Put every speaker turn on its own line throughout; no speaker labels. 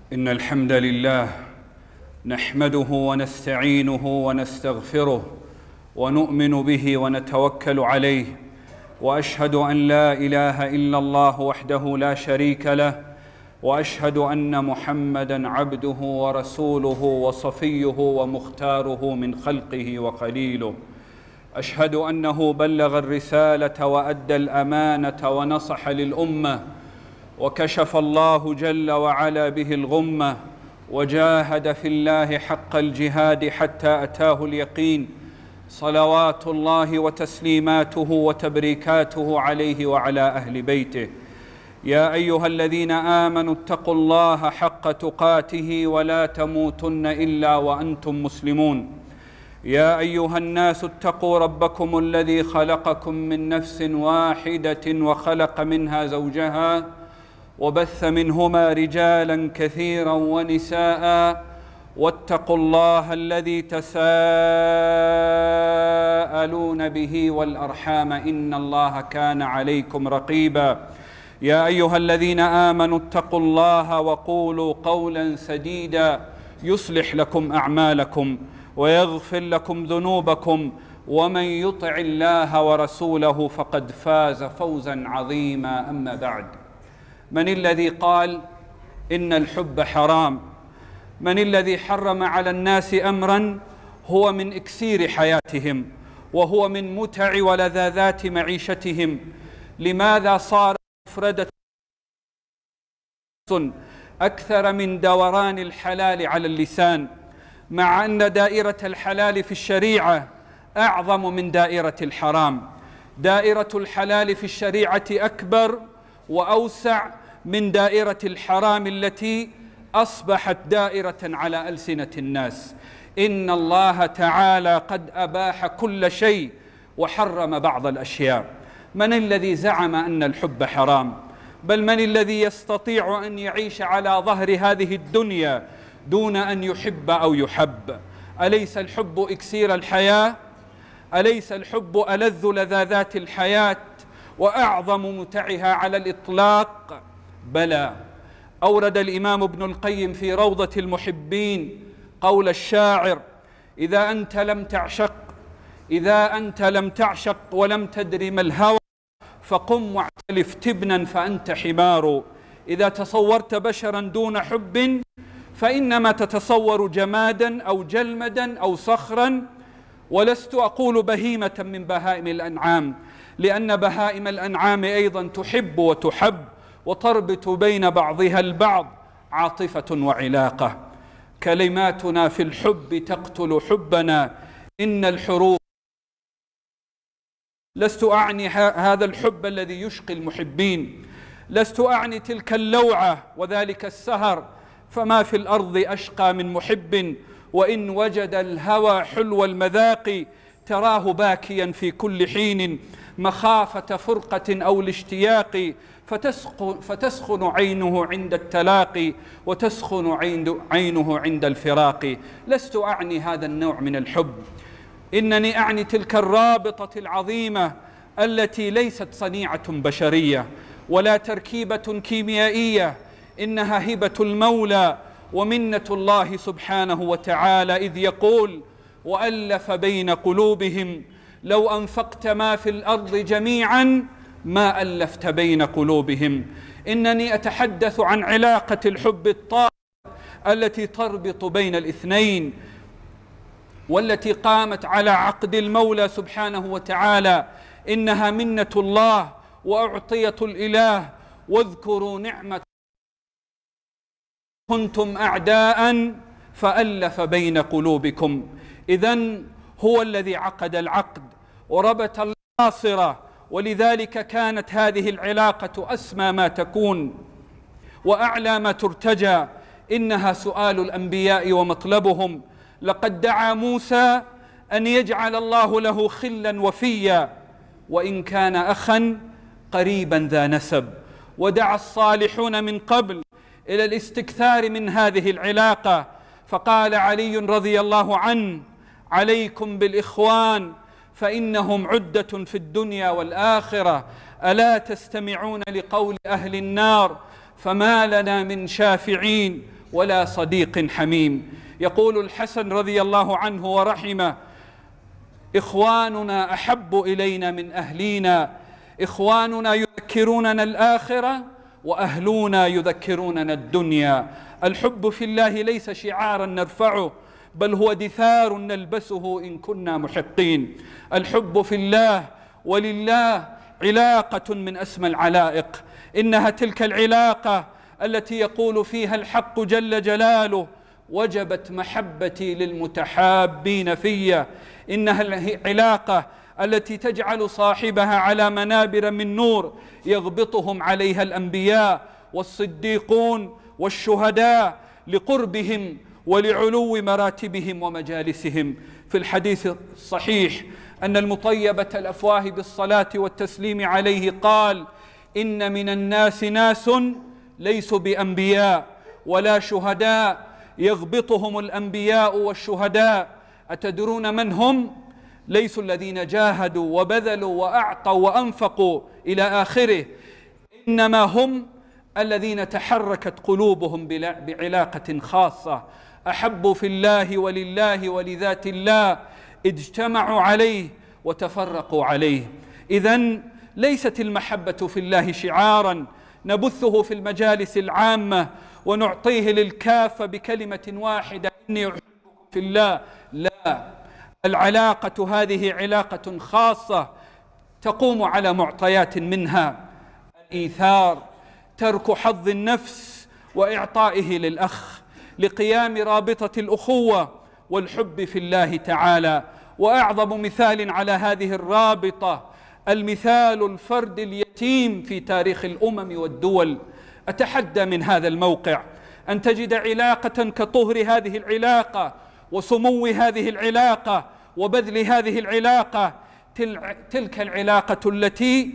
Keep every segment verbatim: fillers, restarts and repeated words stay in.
إن الحمد لله نحمده ونستعينه ونستغفره ونؤمن به ونتوكل عليه، وأشهد أن لا إله إلا الله وحده لا شريك له، وأشهد أن محمدًا عبده ورسوله وصفيه ومختاره من خلقه وخليله. أشهد أنه بلغ الرسالة وأدى الأمانة ونصح للأمة، وكشف الله جل وعلا به الغمة، وجاهد في الله حق الجهاد حتى أتاه اليقين، صلوات الله وتسليماته وتبريكاته عليه وعلى أهل بيته. يا أيها الذين آمنوا اتقوا الله حق تقاته ولا تموتن إلا وأنتم مسلمون. يا أيها الناس اتقوا ربكم الذي خلقكم من نفس واحدة وخلق منها زوجها وبث منهما رجالا كثيرا ونساء، واتقوا الله الذي تساءلون به والأرحام إن الله كان عليكم رقيبا. يا أيها الذين آمنوا اتقوا الله وقولوا قولا سديدا يصلح لكم أعمالكم ويغفر لكم ذنوبكم، ومن يطع الله ورسوله فقد فاز فوزا عظيما. أما بعد، من الذي قال إن الحب حرام؟ من الذي حرم على الناس أمرا هو من إكسير حياتهم وهو من متع ولذاذات معيشتهم؟ لماذا صار مفردة أكثر من دوران الحلال على اللسان، مع أن دائرة الحلال في الشريعة أعظم من دائرة الحرام؟ دائرة الحلال في الشريعة أكبر وأوسع من دائرة الحرام التي أصبحت دائرة على ألسنة الناس. إن الله تعالى قد أباح كل شيء وحرم بعض الأشياء. من الذي زعم أن الحب حرام؟ بل من الذي يستطيع أن يعيش على ظهر هذه الدنيا دون أن يحب أو يحب؟ أليس الحب إكسير الحياة؟ أليس الحب ألذ لذاذات الحياة وأعظم متعها على الإطلاق؟ بلى. أورد الإمام ابن القيم في روضة المحبين قول الشاعر: إذا أنت لم تعشق إذا أنت لم تعشق ولم تدر ما الهوى، فقم واعتلف تبنا فأنت حمار. إذا تصورت بشرا دون حب فإنما تتصور جمادا أو جلمدا أو صخرا. ولست أقول بهيمة من بهائم الأنعام، لأن بهائم الأنعام أيضا تحب وتحب وتربط بين بعضها البعض عاطفة وعلاقة. كلماتنا في الحب تقتل حبنا، إن الحروب. لست أعني هذا الحب الذي يشقي المحبين، لست أعني تلك اللوعة وذلك السهر، فما في الأرض أشقى من محب، وإن وجد الهوى حلو المذاق تراه باكيا في كل حين، مخافة فرقة أو الاشتياق، فتسخن, فتسخن عينه عند التلاقي وتسخن عينه عند الفراق. لست أعني هذا النوع من الحب، إنني أعني تلك الرابطة العظيمة التي ليست صنيعة بشرية ولا تركيبة كيميائية، إنها هبة المولى ومنة الله سبحانه وتعالى، إذ يقول: وألف بين قلوبهم لو أنفقت ما في الأرض جميعا ما ألفت بين قلوبهم. إنني أتحدث عن علاقة الحب الطاهر التي تربط بين الاثنين، والتي قامت على عقد المولى سبحانه وتعالى. إنها منة الله وأعطية الإله. واذكروا نعمة كنتم أعداء فألف بين قلوبكم. إذن هو الذي عقد العقد وربط الناصرة، ولذلك كانت هذه العلاقة أسمى ما تكون وأعلى ما ترتجى. إنها سؤال الأنبياء ومطلبهم. لقد دعا موسى أن يجعل الله له خلا وفيا وإن كان أخا قريبا ذا نسب، ودعا الصالحون من قبل إلى الاستكثار من هذه العلاقة. فقال علي رضي الله عنه: عليكم بالإخوان فإنهم عدة في الدنيا والآخرة، ألا تستمعون لقول أهل النار فما لنا من شافعين ولا صديق حميم. يقول الحسن رضي الله عنه ورحمه: إخواننا أحب إلينا من أهلينا، إخواننا يذكروننا الآخرة وأهلنا يذكروننا الدنيا. الحب في الله ليس شعارا نرفعه، بل هو دثار نلبسه إن كنا محقين. الحب في الله ولله علاقة من أسمى العلائق، إنها تلك العلاقة التي يقول فيها الحق جل جلاله: وجبت محبتي للمتحابين في. إنها العلاقة التي تجعل صاحبها على منابر من نور يغبطهم عليها الأنبياء والصديقون والشهداء لقربهم ولعلو مراتبهم ومجالسهم. في الحديث الصحيح أن المطيبة الأفواه بالصلاة والتسليم عليه قال: إن من الناس ناس ليسوا بأنبياء ولا شهداء يغبطهم الأنبياء والشهداء. أتدرون من هم؟ ليسوا الذين جاهدوا وبذلوا وأعطوا وأنفقوا إلى آخره، إنما هم الذين تحركت قلوبهم بعلاقة خاصة، أحبوا في الله ولله ولذات الله، اجتمعوا عليه وتفرقوا عليه. إذن ليست المحبة في الله شعارا نبثه في المجالس العامة ونعطيه للكافة بكلمة واحدة: إني أحبكم في الله. لا، العلاقة هذه علاقة خاصة تقوم على معطيات، منها الإيثار، ترك حظ النفس وإعطائه للأخ، لقيام رابطة الأخوة والحب في الله تعالى. وأعظم مثال على هذه الرابطة المثال الفرد اليتيم في تاريخ الأمم والدول. أتحدى من هذا الموقع أن تجد علاقة كطهر هذه العلاقة وسمو هذه العلاقة وبذل هذه العلاقة، تلك العلاقة التي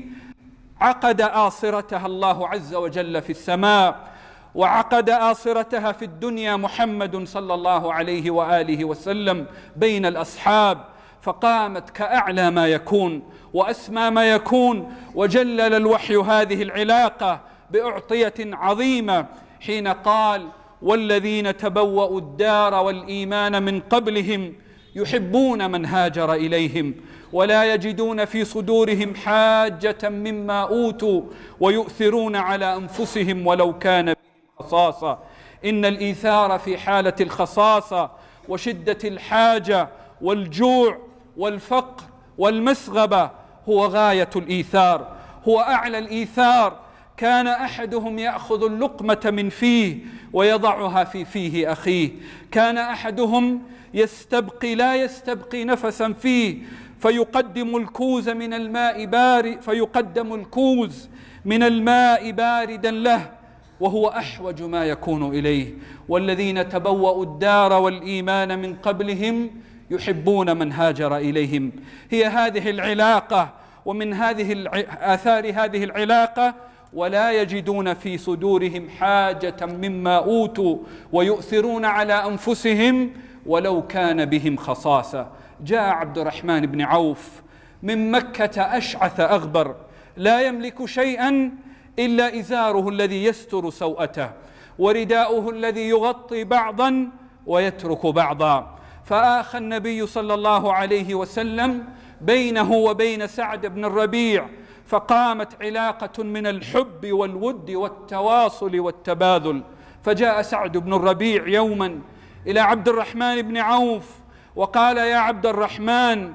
عقد آصرتها الله عز وجل في السماء، وعقد آصرتها في الدنيا محمد صلى الله عليه وآله وسلم بين الأصحاب، فقامت كأعلى ما يكون وأسمى ما يكون، وجلل الوحي هذه العلاقة بأعطية عظيمة حين قال: والذين تبوأوا الدار والإيمان من قبلهم يحبون من هاجر إليهم ولا يجدون في صدورهم حاجة مما أوتوا ويؤثرون على أنفسهم ولو كان بهم خصاصة. إن الإيثار في حالة الخصاصة وشدة الحاجة والجوع والفقر والمسغبة هو غاية الإيثار، هو أعلى الإيثار. كان أحدهم يأخذ اللقمة من فيه ويضعها في فيه أخيه، كان أحدهم يستبقي لا يستبقي نفسا فيه فيقدم الكوز من الماء بارد فيقدم الكوز من الماء باردا له وهو أحوج ما يكون إليه. والذين تبوأوا الدار والإيمان من قبلهم يحبون من هاجر إليهم. هي هذه العلاقة، ومن هذه آثار هذه العلاقة: ولا يجدون في صدورهم حاجة مما أوتوا ويؤثرون على أنفسهم ولو كان بهم خصاصة. جاء عبد الرحمن بن عوف من مكة أشعث أغبر، لا يملك شيئا إلا إزاره الذي يستر سوءته ورداؤه الذي يغطي بعضا ويترك بعضا. فآخى النبي صلى الله عليه وسلم بينه وبين سعد بن الربيع، فقامت علاقة من الحب والود والتواصل والتباذل. فجاء سعد بن الربيع يوما إلى عبد الرحمن بن عوف وقال: يا عبد الرحمن،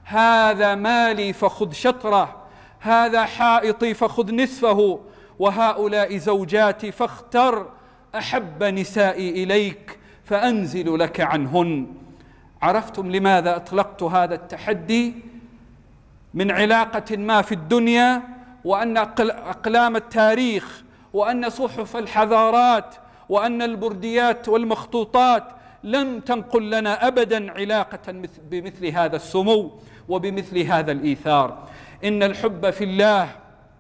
هذا مالي فخذ شطره، هذا حائطي فخذ نصفه، وهؤلاء زوجاتي فاختر أحب نسائي إليك فأنزل لك عنهن. عرفتم لماذا أطلقت هذا التحدي؟ من علاقة ما في الدنيا، وأن أقلام التاريخ وأن صحف الحضارات وأن البرديات والمخطوطات لم تنقل لنا أبدا علاقة بمثل هذا السمو وبمثل هذا الإيثار. إن الحب في الله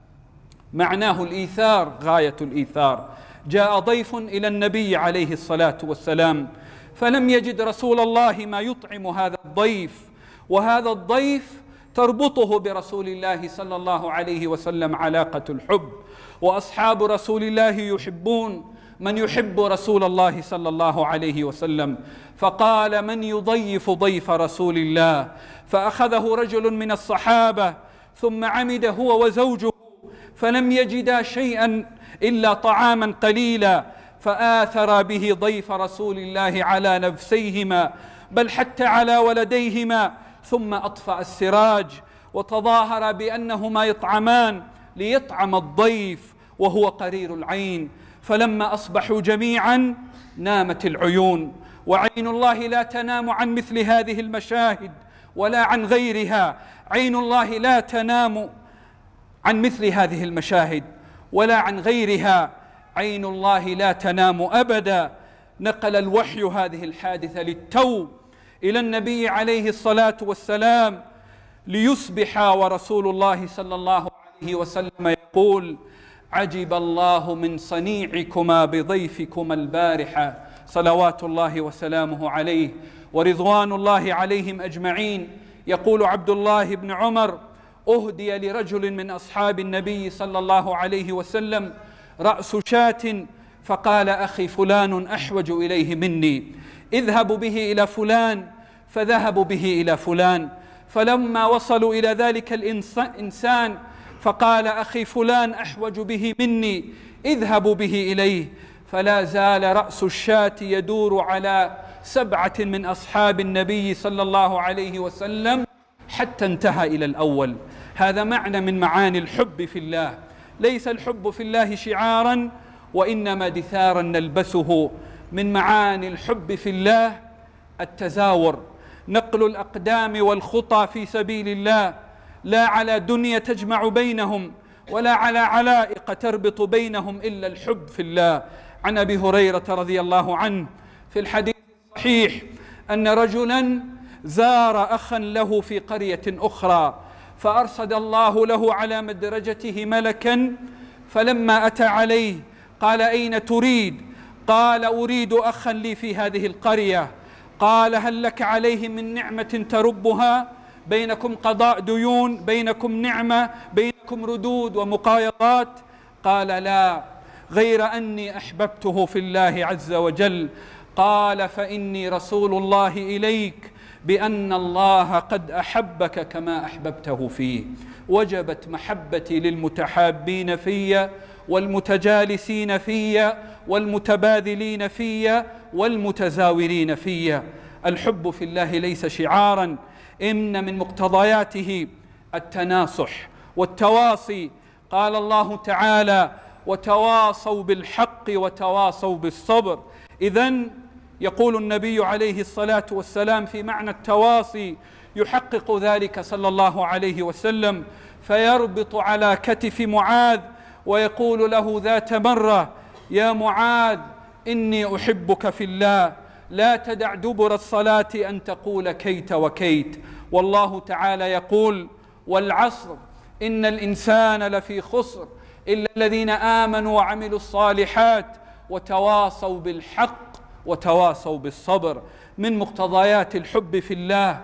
معناه الإيثار، غاية الإيثار. جاء ضيف إلى النبي عليه الصلاة والسلام فلم يجد رسول الله ما يطعم هذا الضيف، وهذا الضيف تربطه برسول الله صلى الله عليه وسلم علاقة الحب، وأصحاب رسول الله يحبون من يحب رسول الله صلى الله عليه وسلم، فقال: من يضيف ضيف رسول الله؟ فأخذه رجل من الصحابة ثم عمد هو وزوجه، فلم يجدا شيئا إلا طعاما قليلا، فآثر به ضيف رسول الله على نفسيهما، بل حتى على ولديهما، ثم أطفأ السراج وتظاهر بأنهما يطعمان ليطعم الضيف وهو قرير العين. فلما أصبحوا جميعا نامت العيون، وعين الله لا تنام عن مثل هذه المشاهد ولا عن غيرها. عين الله لا تنام عن مثل هذه المشاهد ولا عن غيرها، عين الله لا تنام أبدا. نقل الوحي هذه الحادثة للتو إلى النبي عليه الصلاة والسلام ليصبح ورسول الله صلى الله عليه وسلم يقول: عجب الله من صنيعكما بضيفكما البارحة، صلوات الله وسلامه عليه ورضوان الله عليهم أجمعين. يقول عبد الله بن عمر: أهدي لرجل من أصحاب النبي صلى الله عليه وسلم رأس شاة، فقال: أخي فلان أحوج إليه مني، اذهبوا به إلى فلان. فذهبوا به إلى فلان، فلما وصلوا إلى ذلك الإنسان فقال: أخي فلان أحوج به مني، اذهبوا به إليه. فلا زال رأس الشاة يدور على سبعة من أصحاب النبي صلى الله عليه وسلم حتى انتهى إلى الأول. هذا معنى من معاني الحب في الله. ليس الحب في الله شعارا، وإنما دثارا نلبسه. من معاني الحب في الله التزاور، نقل الأقدام والخطى في سبيل الله، لا على دنيا تجمع بينهم ولا على علائق تربط بينهم إلا الحب في الله. عن أبي هريرة رضي الله عنه في الحديث الصحيح أن رجلا زار أخا له في قرية أخرى، فأرصد الله له على مدرجته ملكا، فلما أتى عليه قال: أين تريد؟ قال: أريد أخا لي في هذه القرية. قال: هل لك عليه من نعمة تربها؟ بينكم قضاء ديون، بينكم نعمة، بينكم ردود ومقايضات؟ قال: لا، غير أني أحببته في الله عز وجل. قال: فإني رسول الله إليك بأن الله قد أحبك كما أحببته فيه. وجبت محبتي للمتحابين في والمتجالسين في والمتبادلين في والمتزاورين في. الحب في الله ليس شعارا، إن من مقتضياته التناصح والتواصي. قال الله تعالى: وتواصوا بالحق وتواصوا بالصبر. إذن يقول النبي عليه الصلاة والسلام في معنى التواصي، يحقق ذلك صلى الله عليه وسلم، فيربط على كتف معاذ ويقول له ذات مرة: يا معاذ، إني أحبك في الله، لا تدع دبر الصلاة أن تقول كيت وكيت. والله تعالى يقول: والعصر إن الإنسان لفي خسر إلا الذين آمنوا وعملوا الصالحات وتواصوا بالحق وتواصوا بالصبر. من مقتضيات الحب في الله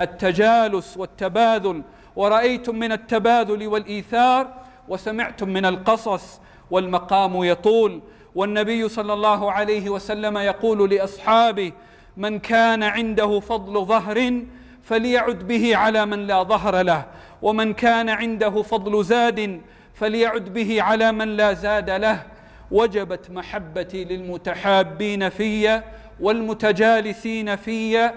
التجالس والتباذل، ورأيتم من التباذل والإيثار وسمعتم من القصص، والمقام يطول. والنبي صلى الله عليه وسلم يقول لأصحابه: من كان عنده فضل ظهر فليعد به على من لا ظهر له، ومن كان عنده فضل زاد فليعد به على من لا زاد له. وجبت محبتي للمتحابين في والمتجالسين في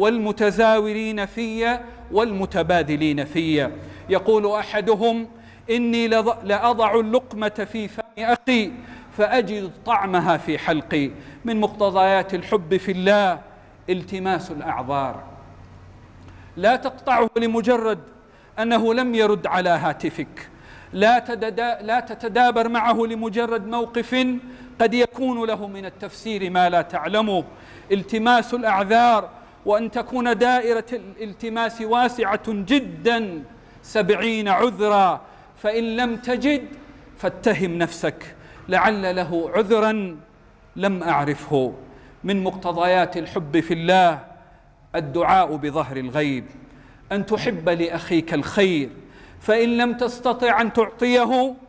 والمتزاورين في والمتبادلين في. يقول أحدهم: إني لأضع اللقمة في فم أخي فأجد طعمها في حلقي. من مقتضيات الحب في الله التماس الأعذار، لا تقطعه لمجرد أنه لم يرد على هاتفك، لا, لا تتدابر معه لمجرد موقف قد يكون له من التفسير ما لا تعلمه. التماس الأعذار، وأن تكون دائرة الالتماس واسعة جدا، سبعين عذرا، فإن لم تجد فاتهم نفسك، لعل له عذرا لم أعرفه. من مقتضيات الحب في الله الدعاء بظهر الغيب، أن تحب لأخيك الخير، فإن لم تستطع أن تعطيه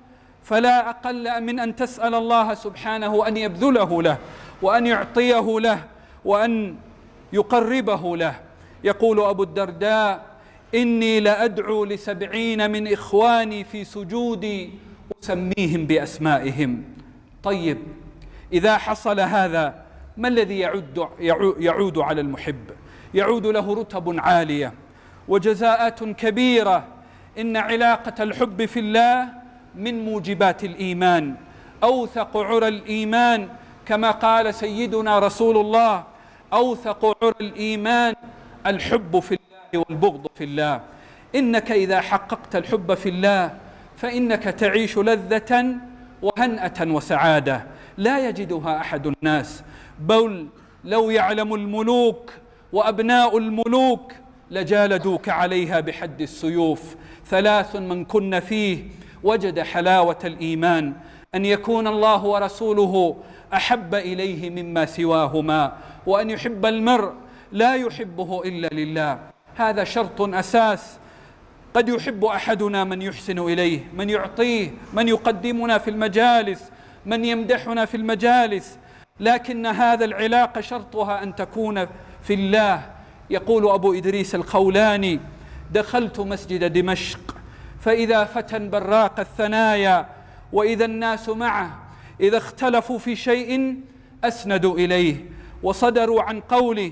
فلا أقل من أن تسأل الله سبحانه أن يبذله له وأن يعطيه له وأن يقربه له. يقول أبو الدرداء: إني لأدعو لسبعين من إخواني في سجودي أسميهم بأسمائهم. طيب، إذا حصل هذا ما الذي يعود, يعود على المحب؟ يعود له رتب عالية وجزاءات كبيرة. إن علاقة الحب في الله من موجبات الإيمان، أوثق عرى الإيمان، كما قال سيدنا رسول الله: أوثق عرى الإيمان الحب في الله والبغض في الله. إنك إذا حققت الحب في الله فإنك تعيش لذة وهنأة وسعادة لا يجدها أحد الناس، بل لو يعلم الملوك وأبناء الملوك لجالدوك عليها بحد السيوف. ثلاث من كن فيه وجد حلاوة الإيمان: أن يكون الله ورسوله أحب إليه مما سواهما، وأن يحب المرء لا يحبه إلا لله. هذا شرط أساس. قد يحب أحدنا من يحسن إليه، من يعطيه، من يقدمنا في المجالس، من يمدحنا في المجالس، لكن هذا العلاقة شرطها أن تكون في الله. يقول أبو إدريس الخولاني: دخلت مسجد دمشق فإذا فتى براق الثنايا، وإذا الناس معه إذا اختلفوا في شيء أسندوا إليه وصدروا عن قوله،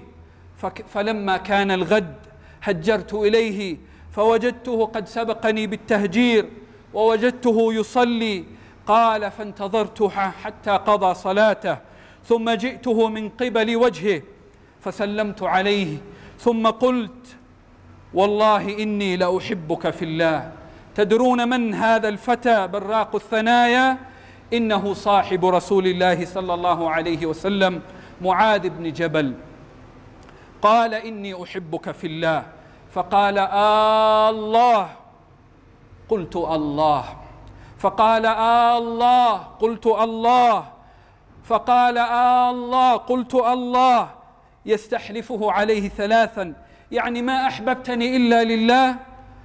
فلما كان الغد هجرت إليه فوجدته قد سبقني بالتهجير ووجدته يصلي. قال: فانتظرته حتى قضى صلاته، ثم جئته من قبل وجهه فسلمت عليه، ثم قلت: والله إني لأحبك في الله. تدرون من هذا الفتى براق الثنايا؟ إنه صاحب رسول الله صلى الله عليه وسلم، معاذ بن جبل. قال: إني أحبك في الله. فقال: آه الله. قلت: الله. فقال: آه الله. قلت: الله. فقال: آه الله. قلت: الله. يستحلفه عليه ثلاثا، يعني: ما أحببتني إلا لله؟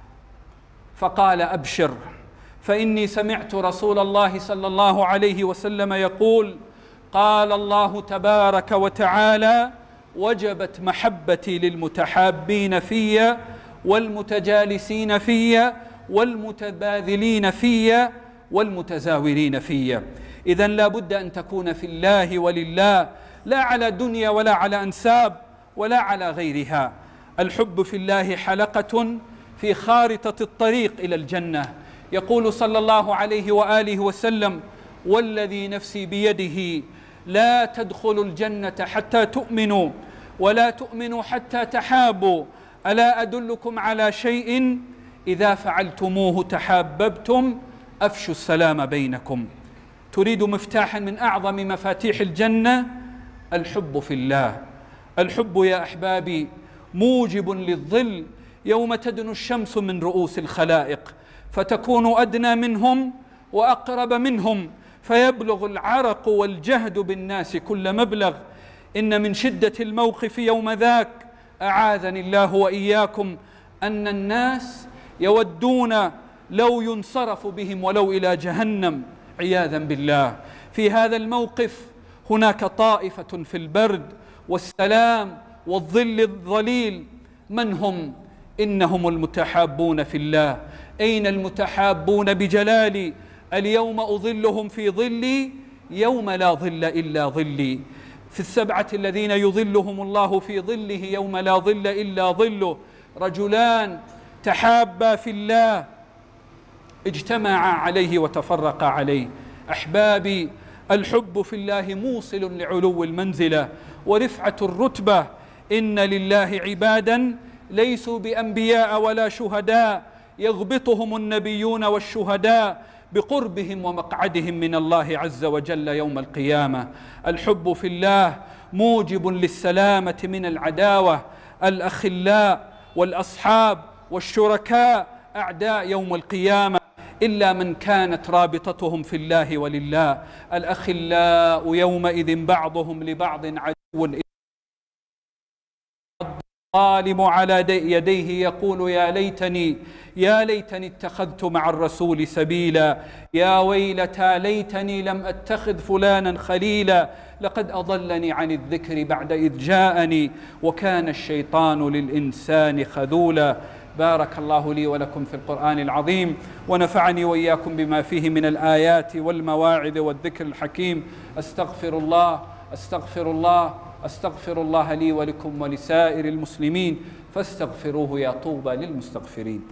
فقال: أبشر، فإني سمعت رسول الله صلى الله عليه وسلم يقول: قال الله تبارك وتعالى: وجبت محبتي للمتحابين في والمتجالسين في والمتباذلين في والمتزاورين في. إذن لا بد أن تكون في الله ولله، لا على دنيا ولا على أنساب ولا على غيرها. الحب في الله حلقة في خارطة الطريق إلى الجنة. يقول صلى الله عليه وآله وسلم: والذي نفسي بيده لا تدخلوا الجنة حتى تؤمنوا ولا تؤمنوا حتى تحابوا، ألا أدلكم على شيء إذا فعلتموه تحاببتم؟ أفشوا السلام بينكم. تريد مفتاحا من أعظم مفاتيح الجنة؟ الحب في الله. الحب يا أحبابي موجب للظل يوم تدنو الشمس من رؤوس الخلائق، فتكون أدنى منهم وأقرب منهم، فيبلغ العرق والجهد بالناس كل مبلغ. إن من شدة الموقف يوم ذاك، أعاذني الله وإياكم، أن الناس يودون لو ينصرف بهم ولو إلى جهنم عياذا بالله. في هذا الموقف هناك طائفة في البرد والسلام والظل الظليل. من هم؟ إنهم المتحابون في الله. أين المتحابون بجلالي؟ اليوم أظلهم في ظلي يوم لا ظل إلا ظلي. في السبعة الذين يظلهم الله في ظله يوم لا ظل إلا ظله: رجلان تحابا في الله اجتمعا عليه وتفرقا عليه. أحبابي، الحب في الله موصل لعلو المنزلة ورفعة الرتبة. إن لله عبادا ليسوا بأنبياء ولا شهداء، يغبطهم النبيون والشهداء بقربهم ومقعدهم من الله عز وجل يوم القيامة. الحب في الله موجب للسلامة من العداوة. الأخلاء والأصحاب والشركاء أعداء يوم القيامة إلا من كانت رابطتهم في الله ولله. الأخلاء يومئذ بعضهم لبعض عدو الظالم على يديه يقول يا ليتني يا ليتني اتخذت مع الرسول سبيلا يا ويلتى ليتني لم أتخذ فلانا خليلا لقد أضلني عن الذكر بعد إذ جاءني وكان الشيطان للإنسان خذولا. بارك الله لي ولكم في القرآن العظيم، ونفعني وإياكم بما فيه من الآيات والمواعظ والذكر الحكيم. أستغفر الله أستغفر الله أستغفر الله لي ولكم ولسائر المسلمين فاستغفروه يا طوبى للمستغفرين.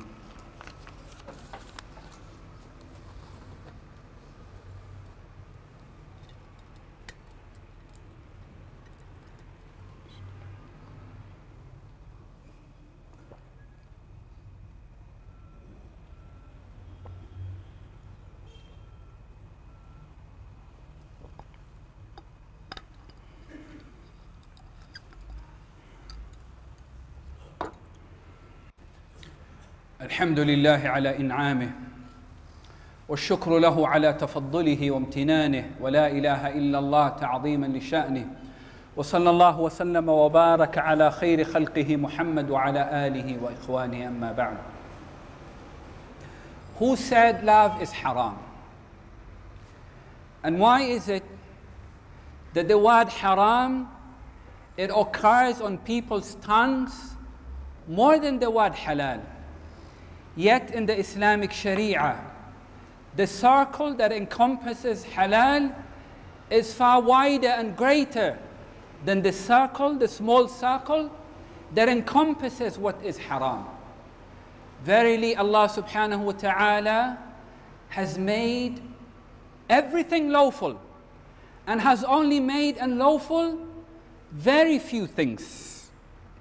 الحمد لله على إنعامه والشكر له على تفضله وامتنانه، ولا إله إلا الله تعظيما لشأنه، وصلى الله وسلم وبارك على خير خلقه محمد وعلى آله وإخوانه. أما بعد. Who said love is haram? And why is it that the word haram, it occurs on people's tongues more than the word halal? Yet in the Islamic Sharia, the circle that encompasses halal is far wider and greater than the circle, the small circle that encompasses what is haram. Verily, Allah subhanahu wa ta'ala has made everything lawful and has only made unlawful very few things.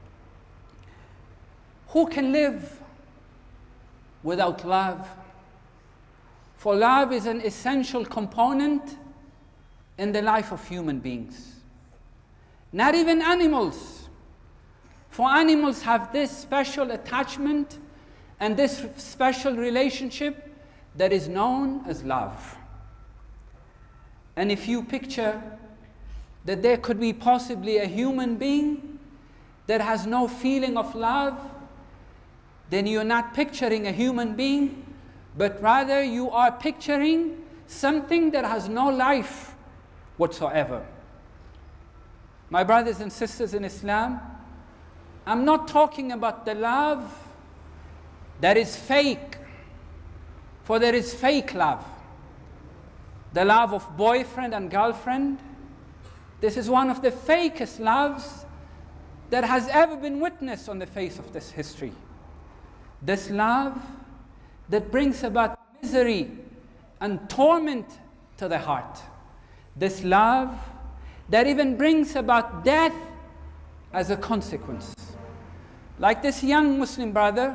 Who can live without love? For love is an essential component in the life of human beings. Not even animals. For animals have this special attachment and this special relationship that is known as love. And if you picture that there could be possibly a human being that has no feeling of love, then you're not picturing a human being, but rather you are picturing something that has no life whatsoever. My brothers and sisters in Islam, I'm not talking about the love that is fake, for there is fake love. The love of boyfriend and girlfriend, this is one of the fakest loves that has ever been witnessed on the face of this history. This love that brings about misery and torment to the heart. This love that even brings about death as a consequence. Like this young Muslim brother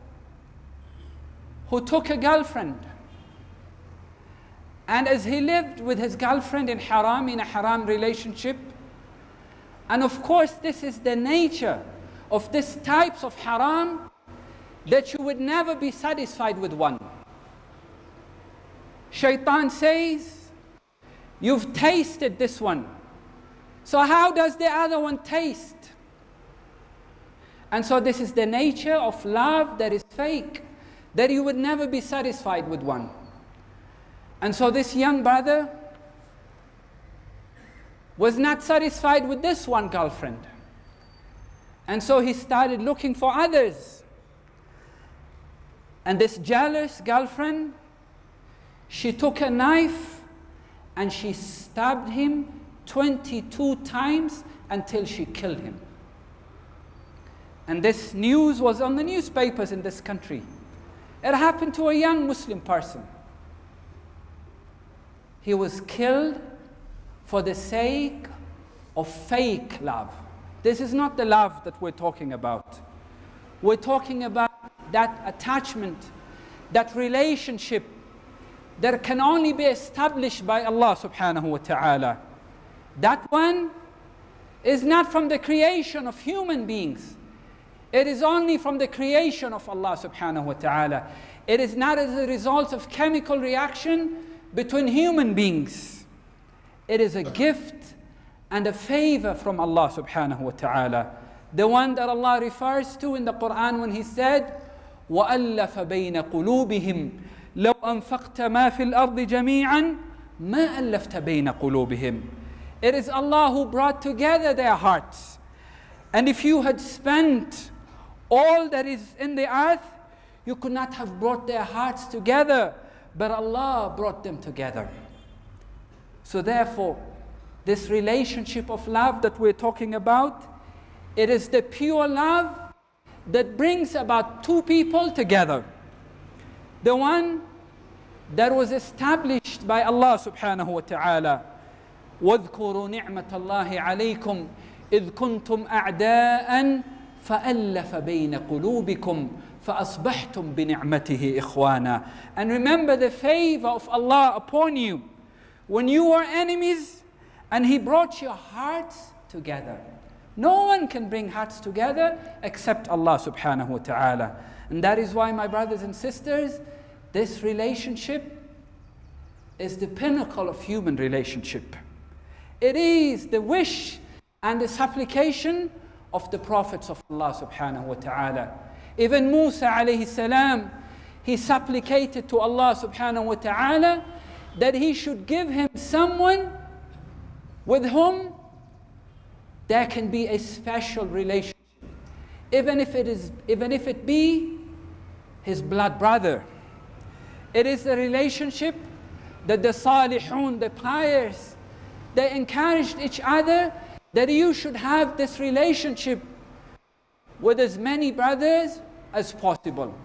who took a girlfriend, and as he lived with his girlfriend in haram, in a haram relationship, and of course this is the nature of this types of haram, that you would never be satisfied with one. Shaitan says, you've tasted this one, so how does the other one taste? And so this is the nature of love that is fake, that you would never be satisfied with one. And so this young brother was not satisfied with this one girlfriend. And so he started looking for others. And this jealous girlfriend, she took a knife and she stabbed him twenty-two times until she killed him. And this news was on the newspapers in this country. It happened to a young Muslim person. He was killed for the sake of fake love. This is not the love that we're talking about. We're talking about that attachment, that relationship that can only be established by Allah subhanahu wa ta'ala. That one is not from the creation of human beings. It is only from the creation of Allah subhanahu wa ta'ala. It is not as a result of chemical reaction between human beings. It is a gift and a favor from Allah subhanahu wa ta'ala. The one that Allah refers to in the Quran when He said, وَأَلَّفَ بَيْنَ قُلُوبِهِمْ لَوْ أَنفَقْتَ مَا فِي الْأَرْضِ جَمِيعًا مَا أَلَّفْتَ بَيْنَ قُلُوبِهِمْ. It is Allah who brought together their hearts. And if you had spent all that is in the earth, you could not have brought their hearts together, but Allah brought them together. So therefore, this relationship of love that we're talking about, it is the pure love that brings about two people together. The one that was established by Allah subhanahu wa ta'ala. وَاذْكُرُوا نِعْمَةَ اللَّهِ عَلَيْكُمْ إِذْ كُنْتُمْ أَعْدَاءً فَأَلَّفَ بَيْنَ قُلُوبِكُمْ فَأَصْبَحْتُمْ بِنِعْمَتِهِ إِخْوَانًا. And remember the favor of Allah upon you when you were enemies and He brought your hearts together. No one can bring hearts together except Allah subhanahu wa ta'ala. And that is why, my brothers and sisters, this relationship is the pinnacle of human relationship. It is the wish and the supplication of the prophets of Allah subhanahu wa ta'ala. Even Musa alayhi salam, he supplicated to Allah subhanahu wa ta'ala that He should give him someone with whom there can be a special relationship, even if it is, even if it be his blood brother. It is a relationship that the salihun, the pious, they encouraged each other that you should have this relationship with as many brothers as possible.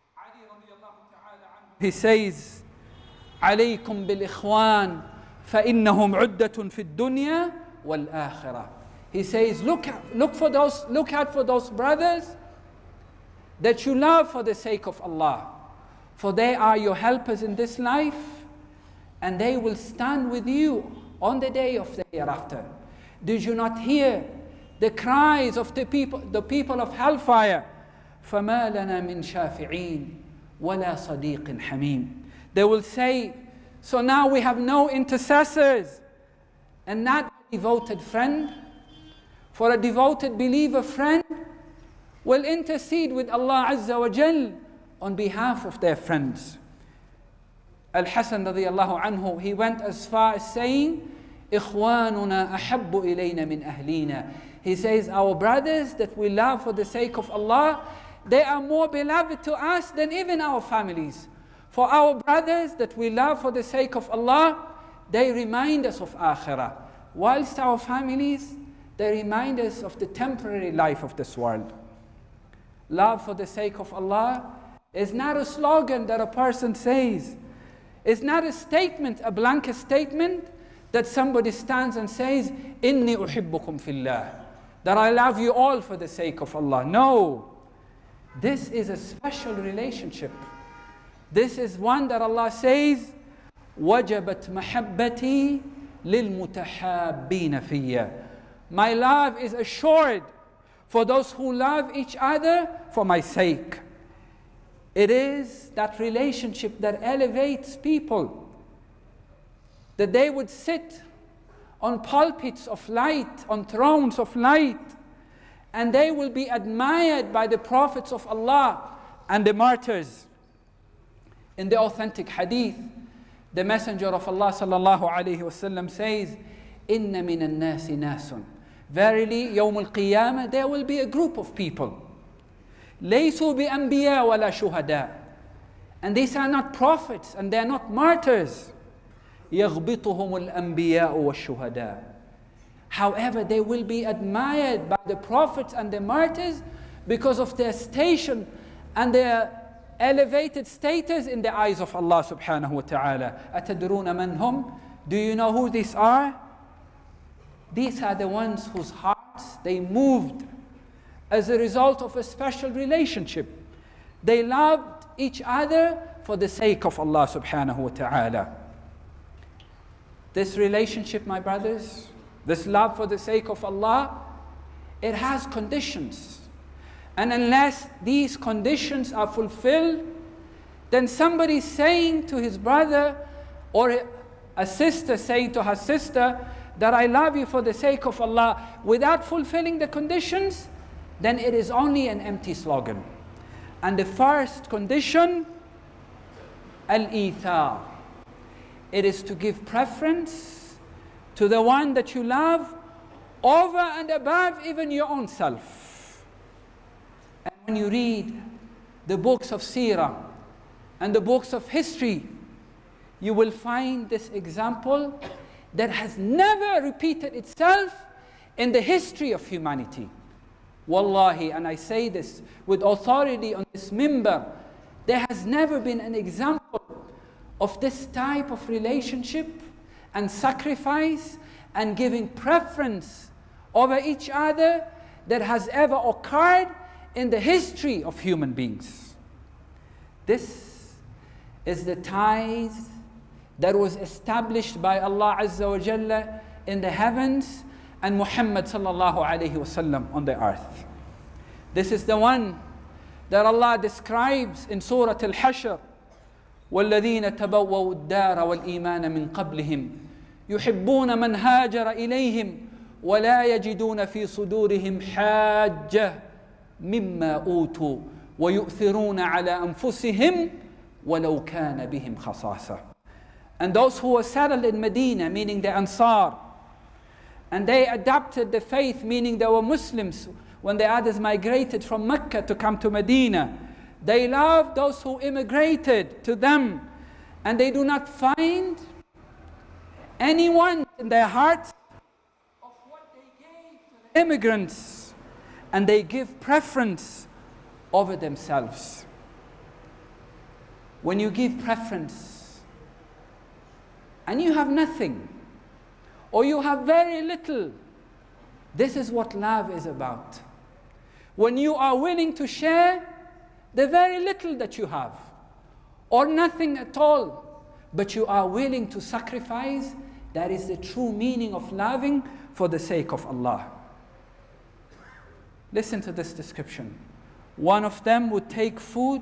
He says, عليكم بالإخوان فإنهم عدة في الدنيا والآخرة. He says, look, look for those, look out for those brothers that you love for the sake of Allah, for they are your helpers in this life, and they will stand with you on the day of the hereafter. Did you not hear the cries of the people, the people of hellfire? فَمَا لَنَا مِنْ شَافِعِينَ وَلَا صَدِيقٍ حَمِيمٍ. They will say, so now we have no intercessors and not a devoted friend. For a devoted believer friend will intercede with Allah Azza wa Jal on behalf of their friends. Al-Hasan radiyallahu anhu, he went as far as saying, إِخْوَانُنَا أَحَبُّ إِلَيْنَا مِنْ أَهْلِينَا. He says, our brothers that we love for the sake of Allah, they are more beloved to us than even our families. For our brothers that we love for the sake of Allah, they remind us of Akhirah. Whilst our families, they remind us of the temporary life of this world. Love for the sake of Allah is not a slogan that a person says. It's not a statement, a blanket statement that somebody stands and says, إِنِّي أُحِبُّكُمْ فِي اللَّهِ, that I love you all for the sake of Allah. No. This is a special relationship. This is one that Allah says, وَجَبَتْ مَحَبَّتِي لِلْمُتَحَابِّينَ فِيَّ. My love is assured for those who love each other for my sake. It is that relationship that elevates people, that they would sit on pulpits of light, on thrones of light, and they will be admired by the prophets of Allah and the martyrs. In the authentic hadith, the Messenger of Allah sallallahu alayhi wasallam says, إِنَّ مِنَ النَّاسِ نَاسٌ. Verily, يوم القيامة, there will be a group of people. لَيْسُوا بِأَنْبِيَاء وَلَا شُهَدَاء. And these are not prophets and they are not martyrs. يَغْبِطُهُمُ الْأَنْبِيَاءُ وَالشُّهَدَاء. However, they will be admired by the prophets and the martyrs because of their station and their elevated status in the eyes of Allah subhanahu wa ta'ala. أَتَدْرُونَ مَنْ هُمْ. Do you know who these are? These are the ones whose hearts, they moved as a result of a special relationship. They loved each other for the sake of Allah subhanahu wa ta'ala. This relationship, my brothers, this love for the sake of Allah, it has conditions. And unless these conditions are fulfilled, then somebody saying to his brother, or a sister saying to her sister, that I love you for the sake of Allah, without fulfilling the conditions, then it is only an empty slogan. And the first condition, al-ithar. It is to give preference to the one that you love over and above even your own self. And when you read the books of seerah and the books of history, you will find this example that has never repeated itself in the history of humanity. Wallahi, and I say this with authority on this minbar, there has never been an example of this type of relationship and sacrifice and giving preference over each other that has ever occurred in the history of human beings. This is the ties that was established by Allah Azza wa Jalla in the heavens and Muhammad sallallahu alayhi wasallam on the earth. This is the one that Allah describes in Surah Al-Hashr, وَالَّذِينَ تَبَوَّوُا الدَّارَ وَالْإِيمَانَ مِنْ قَبْلِهِمْ يُحِبُّونَ مَنْ هَاجَرَ إِلَيْهِمْ وَلَا يَجِدُونَ فِي صُدُورِهِمْ حَاجَّةً مِمَّا أُوتُوا وَيُؤْثِرُونَ عَلَى أَنفُسِهِمْ وَلَوْ كَانَ بِهِمْ خَصَاصَةٌ. And those who were settled in Medina, meaning the Ansar, and they adopted the faith, meaning they were Muslims, when the others migrated from Mecca to come to Medina, they loved those who immigrated to them, and they do not find anyone in their hearts of what they gave to the immigrants, and they give preference over themselves. When you give preference and you have nothing, or you have very little, this is what love is about. When you are willing to share the very little that you have, or nothing at all, but you are willing to sacrifice, that is the true meaning of loving for the sake of Allah. Listen to this description. One of them would take food,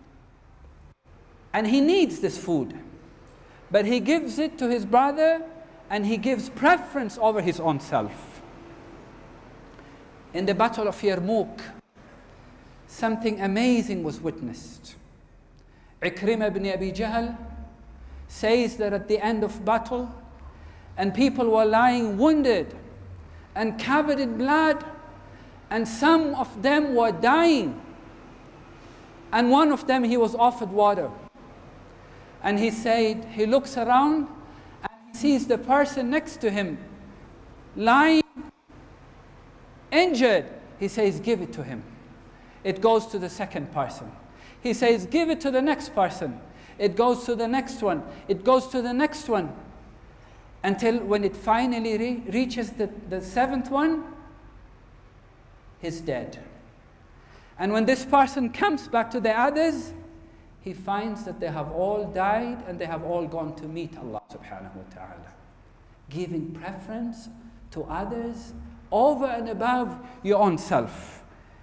and he needs this food, but he gives it to his brother, and he gives preference over his own self. In the Battle of Yarmouk, something amazing was witnessed. Ikrimah ibn Abi Jahl says that at the end of battle, and people were lying wounded and covered in blood, and some of them were dying, and one of them, he was offered water, and he said, he looks around and he sees the person next to him lying injured. He says, give it to him. It goes to the second person. He says, give it to the next person. It goes to the next one. It goes to the next one. Until when it finally re reaches the, the seventh one, he's dead. And when this person comes back to the others, he finds that they have all died and they have all gone to meet Allah subhanahu wa ta'ala. Giving preference to others over and above your own self.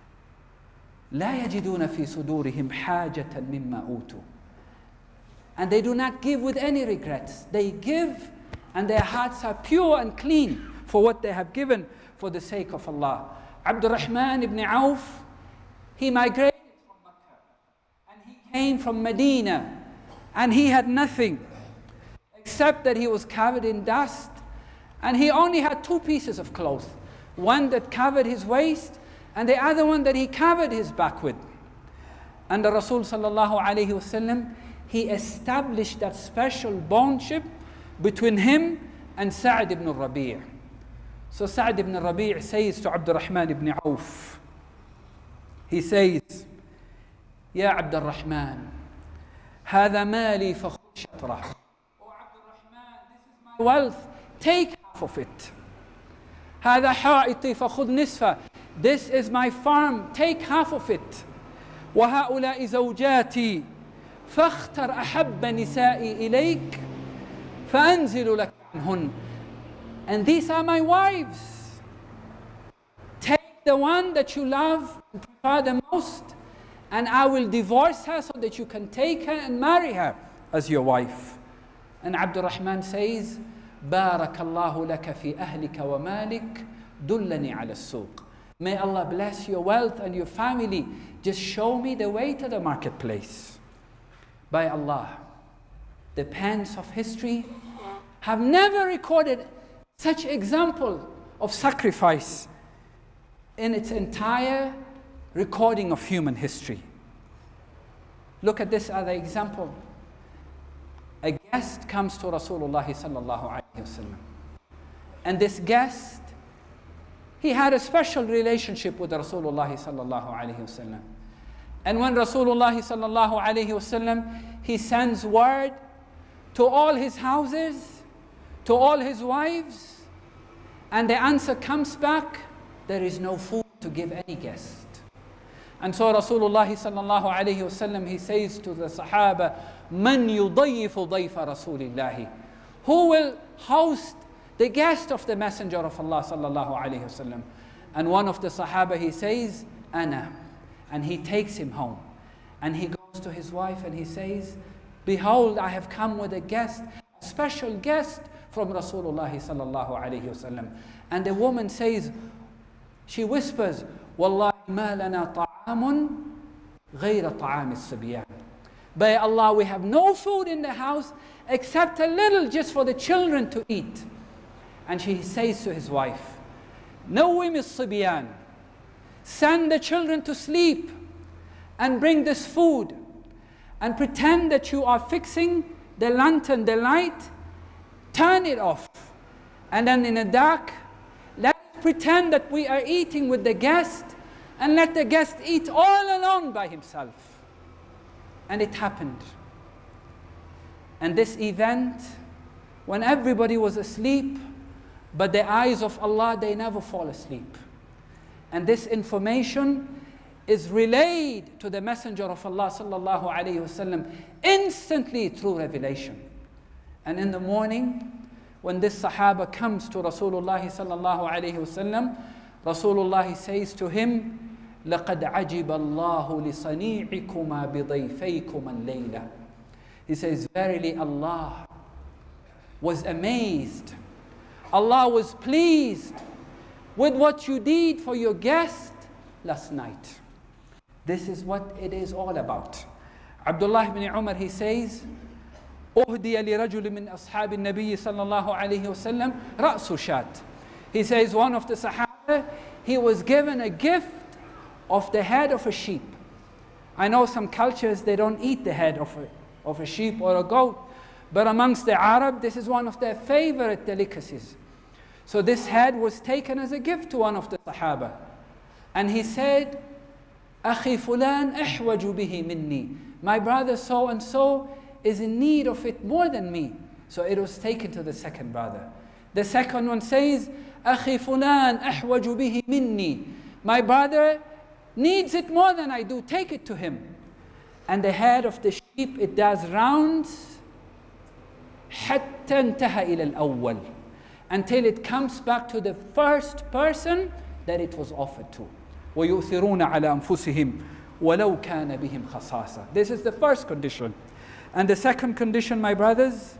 لا يجدون في صدورهم حاجة مما أوتوا. And they do not give with any regrets. They give, and their hearts are pure and clean for what they have given for the sake of Allah. Abdurrahman ibn Auf, he migrated from Mecca, and he came from Medina, and he had nothing except that he was covered in dust, and he only had two pieces of clothes. One that covered his waist, and the other one that he covered his back with. And the Rasul sallallahu alayhi wasallam, he established that special bondship between him and Sa'd ibn Rabi'. So Sa'd ibn Rabi' says to Abdurrahman ibn Auf, he says, Ya Abdurrahman, هذا مالي فخذ شطره. Oh Abdurrahman, this is my wealth, take half of it. هذا حائطي فخذ نصفه. This is my farm, take half of it. وهؤلاء زوجاتي فاختر أحب نسائي إليك فأنزل لك عنهن. And these are my wives. Take the one that you love and prefer the most, and I will divorce her so that you can take her and marry her as your wife. And Abdurrahman says, بارك الله لك في أهلك ومالك دلني على السوق. May Allah bless your wealth and your family. Just show me the way to the marketplace. By Allah, the pens of history have never recorded such example of sacrifice in its entire recording of human history. Look at this other example. A guest comes to Rasulullah sallallahu alayhi wasallam. And this guest, he had a special relationship with Rasulullah sallallahu alayhi wasallam. And when Rasulullah sallallahu alayhi wasallam, he sends word to all his houses, to all his wives, and the answer comes back, there is no food to give any guest. And so Rasulullah sallallahu alayhi wasallam, he says to the Sahaba, Man yudayyifu dayfa Rasulillahi. Who will host the guest of the Messenger of Allah sallallahu alayhi wasallam? And one of the Sahaba, he says, Ana. And he takes him home. And he goes to his wife and he says, Behold, I have come with a guest, a special guest from Rasulullah sallallahu alayhi wasallam. And the woman says, she whispers, Wallahi ma lana ta'amun ghayra ta'am as-sibyan. By Allah, we have no food in the house except a little just for the children to eat. And she says to his wife, Nawwim as-sibyan. Send the children to sleep and bring this food and pretend that you are fixing the lantern, the light, turn it off. And then in the dark, let's pretend that we are eating with the guest and let the guest eat all alone by himself. And it happened. And this event, when everybody was asleep, but the eyes of Allah, they never fall asleep. And this information is relayed to the Messenger of Allah sallallahu alayhi wasallam instantly through revelation. And in the morning, when this Sahaba comes to Rasulullah sallallahu alayhi wasallam, Rasulullah says to him, لَقَدْ عَجِبَ اللَّهُ لِصَنِيعِكُمَا بِضَيْفَيْكُمَا اللَّيْلَةِ. He says, verily Allah was amazed. Allah was pleased with what you did for your guest last night. This is what it is all about. Abdullah ibn Umar, he says, أهدي لرجل من أصحاب النبي صلى الله عليه وسلم رأس شاة. He says one of the Sahaba, he was given a gift of the head of a sheep. I know some cultures, they don't eat the head of a, of a sheep or a goat. But amongst the Arab, this is one of their favorite delicacies. So this head was taken as a gift to one of the Sahaba. And he said, أخي فلان أحوج به مني. My brother so and so is in need of it more than me. So it was taken to the second brother. The second one says, أخي فلان أحوج به مني. My brother needs it more than I do, take it to him. And the head of the sheep, it does rounds حتى انتهى إلى الأول, until it comes back to the first person that it was offered to. وَيُؤْثِرُونَ عَلَى أَنفُسِهِمْ وَلَوْ كَانَ بِهِمْ خَصَاصَةٌ. This is the first condition. And the second condition, my brothers,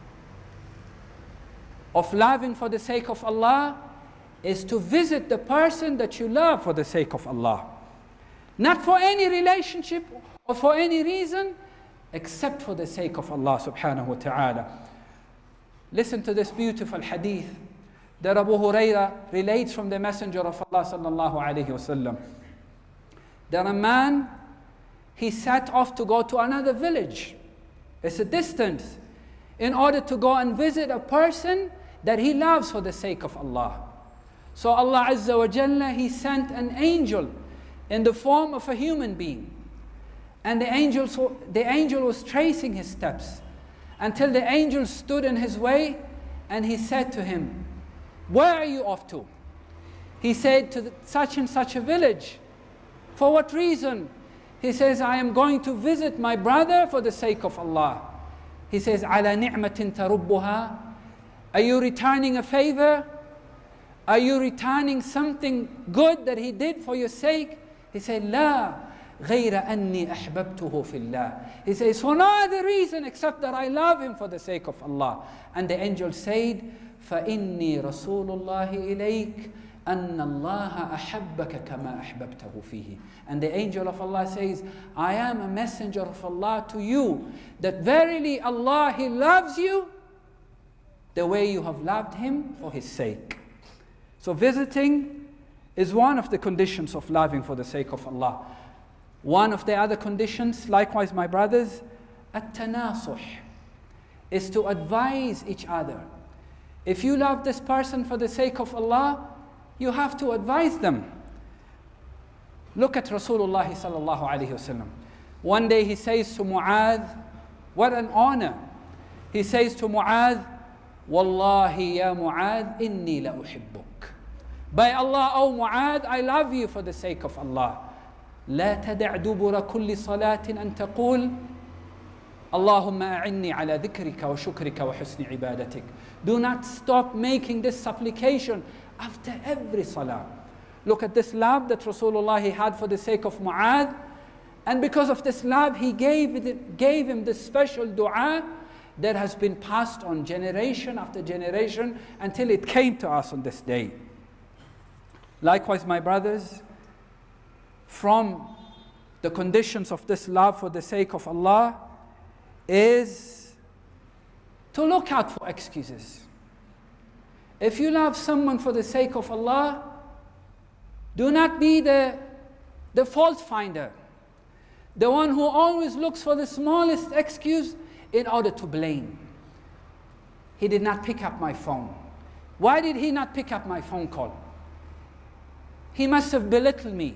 of loving for the sake of Allah is to visit the person that you love for the sake of Allah. Not for any relationship or for any reason, except for the sake of Allah subhanahu wa ta'ala. Listen to this beautiful hadith that Abu Hurairah relates from the Messenger of Allah sallallahu alayhi wasallam. That a man, he set off to go to another village. It's a distance, in order to go and visit a person that he loves for the sake of Allah. So Allah Azza wa Jalla, He sent an angel in the form of a human being. And the angel, the angel was tracing his steps until the angel stood in his way and he said to him, where are you off to? He said, to the, such and such a village. For what reason? He says, I am going to visit my brother for the sake of Allah. He says, عَلَى نِعْمَةٍ تَرُبُّهَا. Are you returning a favor? Are you returning something good that he did for your sake? He said, La, غير أني أحببته في الله. He says, for no other reason except that I love him for the sake of Allah. And the angel said, فإني رسول الله إليك أن الله أحبك كما أحببته فيه. And the angel of Allah says, I am a messenger of Allah to you, that verily Allah, He loves you the way you have loved Him for His sake. So visiting is one of the conditions of loving for the sake of Allah. One of the other conditions, likewise my brothers, at-tanasuh, is to advise each other. If you love this person for the sake of Allah, you have to advise them. Look at Rasulullah sallallahu alayhi wasallam. One day he says to Mu'adh, what an honor. He says to Mu'adh, Wallahi ya Mu'adh, inni la uhibbuk. By Allah, O Mu'adh, I love you for the sake of Allah. لا تدع دبر كل صلاة أن تقول اللهم أعني على ذكرك وشكرك وحسن عبادتك. Do not stop making this supplication after every salah. Look at this love that Rasulullah had for the sake of Mu'adh. And because of this love, he gave, it, gave him this special dua that has been passed on generation after generation until it came to us on this day. Likewise, my brothers, from the conditions of this love for the sake of Allah is to look out for excuses. If you love someone for the sake of Allah, do not be the, the fault finder, the one who always looks for the smallest excuse in order to blame. He did not pick up my phone. Why did he not pick up my phone call? He must have belittled me.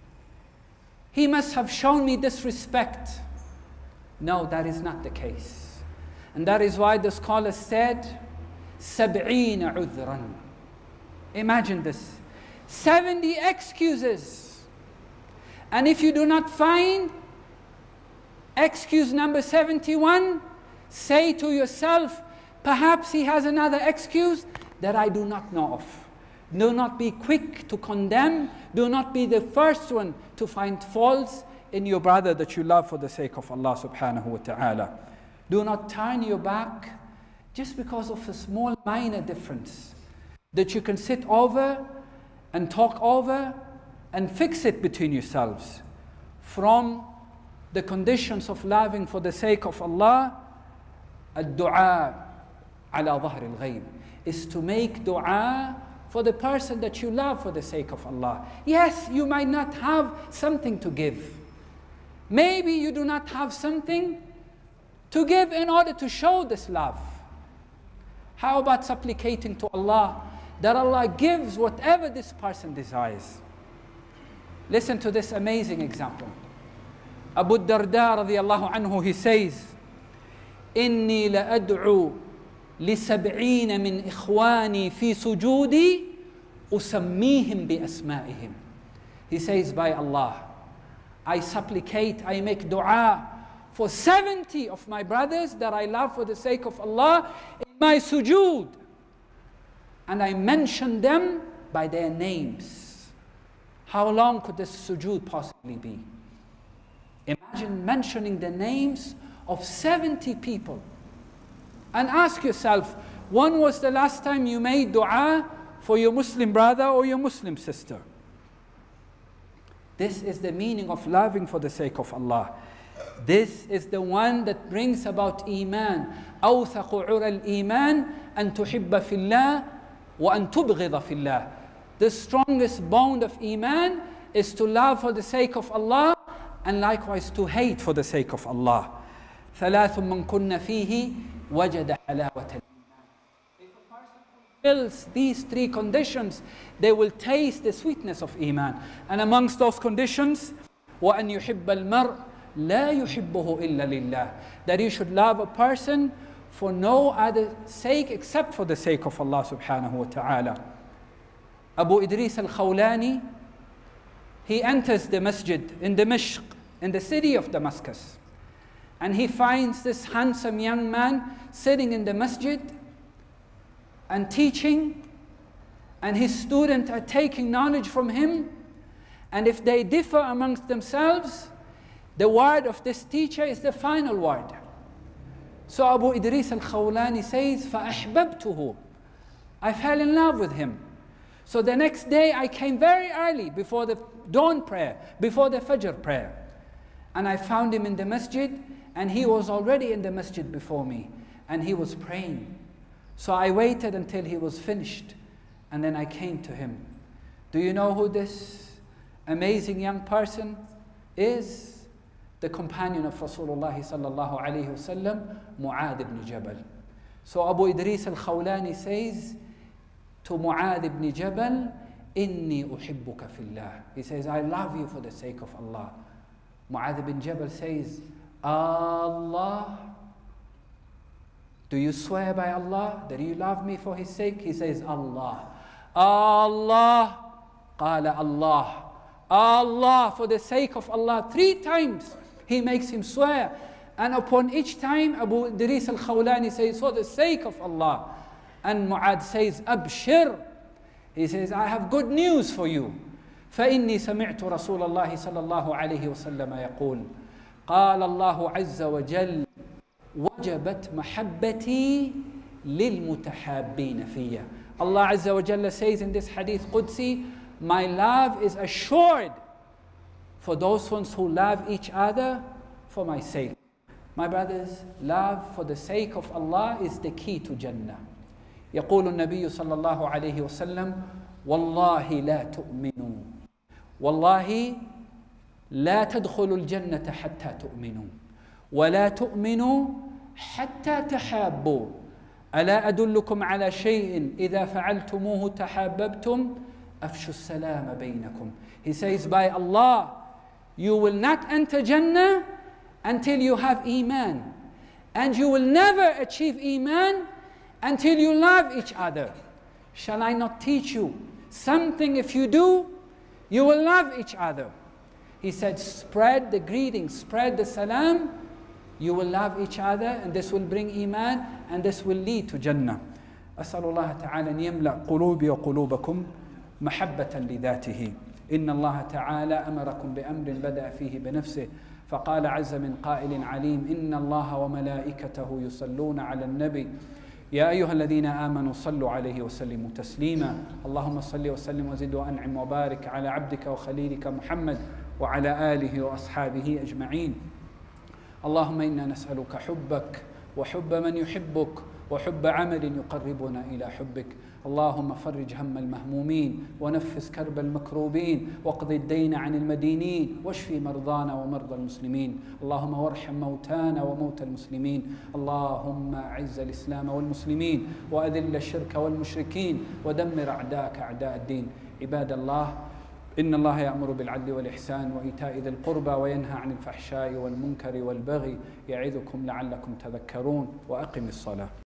He must have shown me disrespect. No, that is not the case. And that is why the scholar said, سبعين عذرا. Imagine this. seventy excuses. And if you do not find excuse number seventy-one, say to yourself, perhaps he has another excuse that I do not know of. Do not be quick to condemn. Do not be the first one to find faults in your brother that you love for the sake of Allah subhanahu wa ta'ala. Do not turn your back just because of a small minor difference that you can sit over and talk over and fix it between yourselves. From the conditions of loving for the sake of Allah, ad-du'a ala dhahr al-ghayb, is to make dua for the person that you love for the sake of Allah. Yes, you might not have something to give. Maybe you do not have something to give in order to show this love. How about supplicating to Allah that Allah gives whatever this person desires? Listen to this amazing example. Abu Darda radiyallahu anhu, he says, إني لأدعو لسبعين من إخواني في سجودي أسميهم بأسمائهم. He says, by Allah, I supplicate, I make dua for seventy of my brothers that I love for the sake of Allah in my sujood. And I mention them by their names. How long could this sujood possibly be? Imagine mentioning the names of seventy people. And ask yourself, when was the last time you made dua for your Muslim brother or your Muslim sister? This is the meaning of loving for the sake of Allah. This is the one that brings about iman. أوثق عرى الإيمان أن تحب في الله وأن تبغض في الله. The strongest bond of iman is to love for the sake of Allah and likewise to hate for the sake of Allah. ثلاث من كن فيه وجد حلاوة الإيمان. If a person fulfills these three conditions, they will taste the sweetness of iman. And amongst those conditions, وأن يحب المرء لا يحبه إلا لله. That you should love a person for no other sake except for the sake of Allah subhanahu wa ta'ala. Abu Idris al-Khawlani, he enters the masjid in Dimashq, in the city of Damascus. And he finds this handsome young man sitting in the masjid and teaching, and his students are taking knowledge from him. And if they differ amongst themselves, the word of this teacher is the final word. So Abu Idris al-Khawlani says, فَأَحْبَبْتُهُ, I fell in love with him. So the next day I came very early before the dawn prayer, before the Fajr prayer. And I found him in the masjid, and he was already in the masjid before me, and he was praying. So I waited until he was finished, and then I came to him. Do you know who this amazing young person is? The companion of Rasulullah sallallahu alayhi wasallam, Mu'adh ibn Jabal. So Abu Idris al-Khawlani says to Mu'adh ibn Jabal, Inni uhibbuka fillah. He says, I love you for the sake of Allah. Mu'adh ibn Jabal says, Allah, do you swear by Allah that you love me for his sake? He says, Allah. Allah, qala Allah. Allah, for the sake of Allah. Three times he makes him swear. And upon each time, Abu Idris al-Khawlani says, for the sake of Allah. And Mu'adh says, Abshir. He says, I have good news for you. فإني سمعت رسول الله صلى الله عليه وسلم يقول قال الله عز وجل وجبت محبتي للمتحابين فيا. Allah Azza wa Jalla says in this hadith Qudsi, my love is assured for those ones who love each other for my sake. My brothers, love for the sake of Allah is the key to Jannah. يقول النبي صلى الله عليه وسلم والله لا تؤمنوا والله لا تدخلوا الجنة حتى تؤمنوا ولا تؤمنوا حتى تحابوا ألا أدلكم على شيء إذا فعلتموه تحاببتم أفشوا السلام بينكم. He says, by Allah, you will not enter Jannah until you have Iman, and you will never achieve Iman until you love each other. Shall I not teach you something? If you do, you will love each other. He said, spread the greeting, spread the salam, you will love each other, and this will bring Iman, and this will lead to Jannah. أسأل الله تعالى أن يملأ قلوبي وقلوبكم محبة لذاته. إن الله تعالى أمركم بأمر بدأ فيه بنفسه فقال عز من قائل عليم إن الله وملائكته يصلون على النبي يا أيها الذين آمنوا صلوا عليه وسلموا تسليما. اللهم صل وسلم وزد وأنعم وبارك على عبدك وخليلك محمد وعلى آله وأصحابه أجمعين. اللهم إنا نسألك حبك وحب من يحبك وحب عمل يقربنا إلى حبك. اللهم فرج هم المهمومين ونفس كرب المكروبين واقض الدين عن المدينين واشفي مرضانا ومرضى المسلمين. اللهم وارحم موتانا وموتى المسلمين. اللهم أعز الإسلام والمسلمين وأذل الشرك والمشركين ودمر أعداءك أعداء الدين. عباد الله، إن الله يأمر بالعدل والإحسان وإيتاء ذي القربى وينهى عن الفحشاء والمنكر والبغي يعظكم لعلكم تذكرون. وأقم الصلاة.